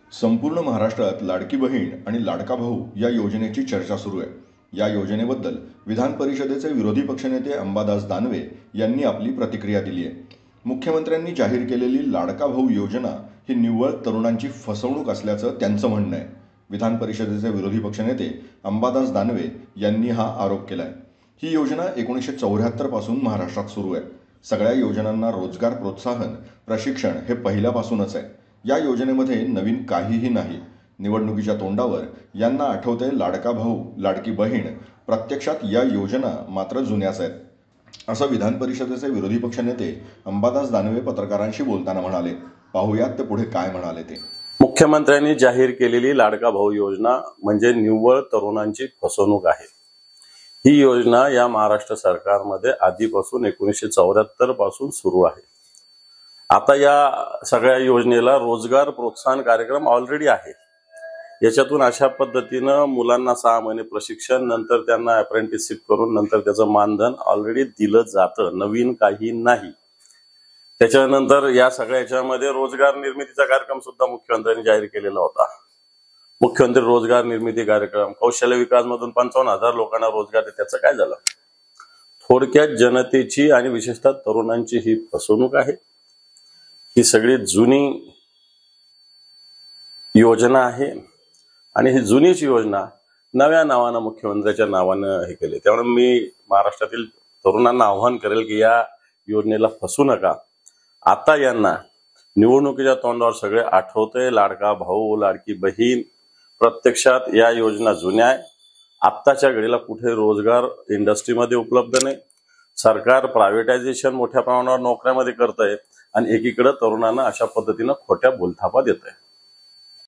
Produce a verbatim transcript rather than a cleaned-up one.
संपूर्ण महाराष्ट्रात लाडकी बहीण आणि लाडका भाऊ या योजनेची चर्चा सुरू आहे. या योजनेबद्दल विधान परिषदेचे विरोधी पक्षनेते अंबादास दानवे यांनी आपली प्रतिक्रिया दिली आहे. मुख्यमंत्र्यांनी जाहीर केलेली लाडका भाऊ योजना ही निव्वळ तरुणांची फसवणूक असल्याचं त्यांचं म्हणणं आहे. विधान परिषदेचे विरोधी पक्षनेते अंबादास दानवे यांनी हा आरोप केला आहे. ही योजना एकोणीसशे चौऱ्याहत्तर पासून महाराष्ट्रात सुरू आहे. सगळ्या योजनांना रोजगार प्रोत्साहन प्रशिक्षण हे पहिल्यापासूनच आहे. या योजनेमध्ये नवीन काहीही नाही. निवडणुकीच्या तोंडावर यांना आठवतंय लाडका भाऊ लाडकी बहीण, प्रत्यक्षात या योजना मात्र जुन्याच आहेत, असं विधान परिषदेचे विरोधी पक्षनेते अंबादास दानवे पत्रकारांशी बोलताना म्हणाले. पाहूयात ते पुढे काय म्हणाले ते. मुख्यमंत्र्यांनी जाहीर केलेली लाडका भाऊ योजना म्हणजे निव्वळ तरुणांची फसवणूक आहे. ही योजना या महाराष्ट्र सरकारमध्ये आधीपासून एकोणीसशे चौऱ्याहत्तर पासून सुरू आहे. आता या सगळ्या योजनेला रोजगार प्रोत्साहन कार्यक्रम ऑलरेडी आहे. याच्यातून अशा पद्धतीनं मुलांना सहा महिने प्रशिक्षण, नंतर त्यांना अप्रेंटिसशिप करून नंतर त्याचं मानधन ऑलरेडी दिलं जातं. नवीन काही नाही. त्याच्यानंतर या सगळ्या याच्यामध्ये रोजगार निर्मितीचा कार्यक्रम सुद्धा मुख्यमंत्र्यांनी जाहीर केलेला होता. मुख्यमंत्री रोजगार निर्मिती कार्यक्रम, कौशल्य विकास मधून पंचावन्न हजार लोकांना रोजगार आहे. त्याचं काय झालं? थोडक्यात जनतेची आणि विशेषतः तरुणांची ही फसवणूक आहे. ही सगळी जुनी योजना आहे आणि ही जुनीच योजना नव्या नावानं मुख्यमंत्र्याच्या नावानं हे केले. त्यामुळे मी महाराष्ट्रातील तरुणांना आव्हान करेल की या योजनेला फसू नका. आता यांना निवडणुकीच्या तोंडावर सगळे आठवतंय लाडका भाऊ लाडकी बहीण. प्रत्यक्षात या योजना जुन्या आहे. आत्ताच्या घडीला कुठे रोजगार इंडस्ट्रीमध्ये उपलब्ध नाही. सरकार प्रायव्हेटायझेशन मोठ्या प्रमाणावर नोकऱ्यामध्ये करतंय आणि एकीकडे तरुणांना अशा पद्धतीनं खोट्या बोलथापा देत आहे.